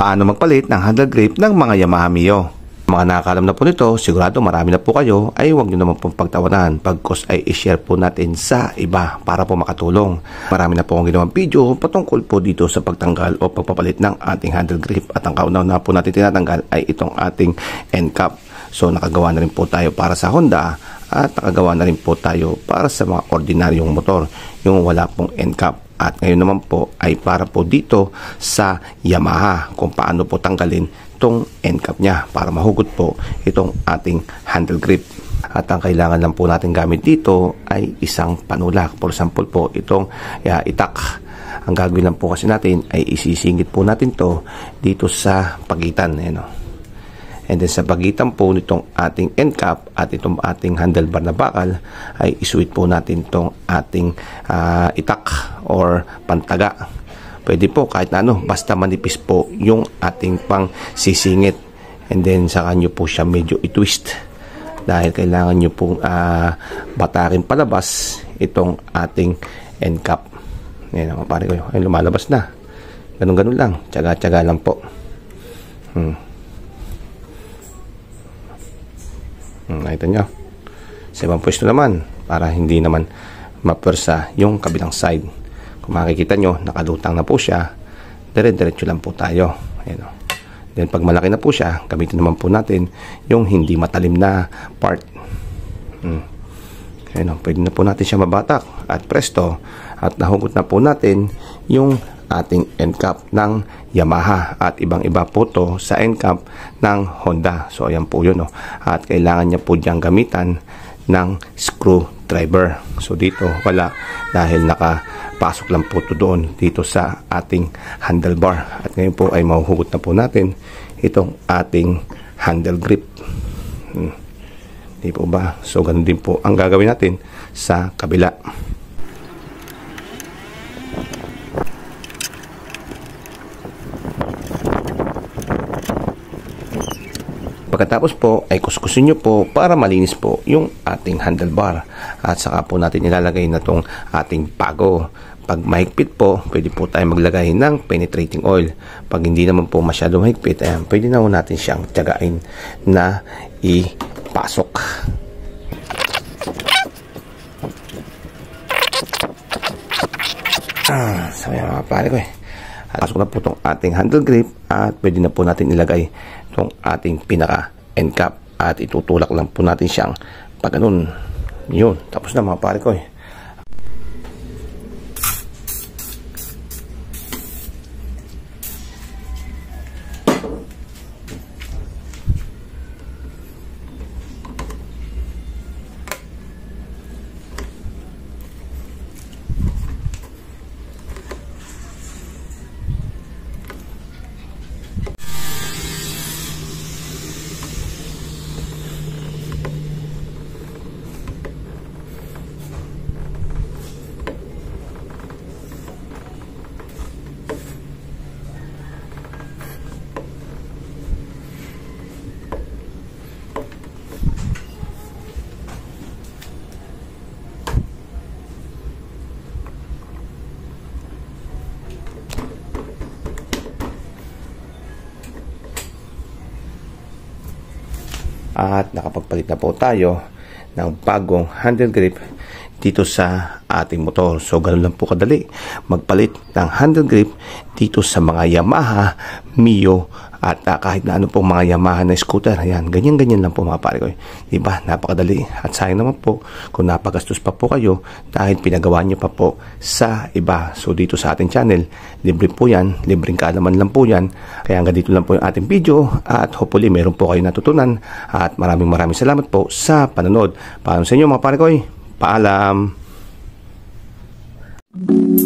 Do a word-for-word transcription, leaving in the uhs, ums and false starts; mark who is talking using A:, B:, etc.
A: paano magpalit ng handle grip ng mga Yamaha Mio. Mga nakakalam na po nito, sigurado marami na po kayo, ay huwag nyo naman pong pagtawanan pagkos ay i-share po natin sa iba para po makatulong. Marami na po akong ginawang video patungkol po dito sa pagtanggal o pagpapalit ng ating handle grip, at ang kauna na po natin tinatanggal ay itong ating end cap. So nakagawa na rin po tayo para sa Honda at nakagawa na rin po tayo para sa mga ordinaryong motor, yung wala pong end cap. At ngayon naman po ay para po dito sa Yamaha kung paano po tanggalin itong end cap niya para mahugot po itong ating handle grip. At ang kailangan lang po natin gamit dito ay isang panulak. For example po itong uh, itak. Ang gagawin lang po kasi natin ay isisingit po natin to dito sa pagitan, ano. And then sa pagitan po nitong ating end cap at itong ating handlebar na bakal ay isuit po natin itong ating uh, itak or pantaga. Pwede po kahit na ano, basta manipis po yung ating pang sisingit. And then saka nyo po siya medyo i-twist dahil kailangan nyo pong uh, batakin palabas itong ating end cap. Yan naman pare ko, ay lumalabas na. Ganun-ganun lang, tsaga-tsaga lang po. Hmm. Hmm, nakita nyo. Sa ibang pwesto naman, para hindi naman mapersa yung kabilang side. Kung makikita nyo, nakalutang na po siya, dire-diretso lang po tayo. Ayan o. Then pag malaki na po siya, gamitin naman po natin yung hindi matalim na part. Hmm. Ayan o, pwede na po natin siya mabatak. At presto, at nahugot na po natin yung ating end cap ng Yamaha at ibang iba po to sa end cap ng Honda. So ayan po yun, oh. At kailangan niya po diyang gamitan ng screwdriver. So dito wala dahil nakapasok lang po to doon dito sa ating handlebar. At ngayon po ay mahuhugot na po natin itong ating handle grip. Hmm. Di po ba? So ganun din po ang gagawin natin sa kabila. Pagkatapos po ay kuskusin nyo po para malinis po yung ating handlebar. At saka po natin ilalagay na tong ating pago. Pag mahigpit po, pwede po tayo maglagay ng penetrating oil. Pag hindi naman po masyadong mahigpit, ayan, pwede na po natin siyang tiyagain na ipasok. Ah, so yan mga pare ko eh. At pasok na po itong ating handle grip at pwede na po natin ilagay itong ating pinaka end cap at itutulak lang po natin siyang pag ganun. Yun, tapos na mga pare ko eh. At nakapagpalit na po tayo ng bagong handle grip dito sa ating motor. So ganun lang po kadali magpalit ng handle grip dito sa mga Yamaha Mio at uh, kahit na ano pong mga Yamaha na scooter. Ayan, ganyan-ganyan lang po mga pare ko. Diba? Napakadali. At sayang naman po kung napagastos pa po kayo dahil pinagawa nyo pa po sa iba. So dito sa ating channel, libre po yan. Libreng kaalaman lang po yan. Kaya hanggang dito lang po yung ating video at hopefully meron po kayo natutunan. At maraming maraming salamat po sa panonood. Paalam sa inyo mga pare ko. Paalam.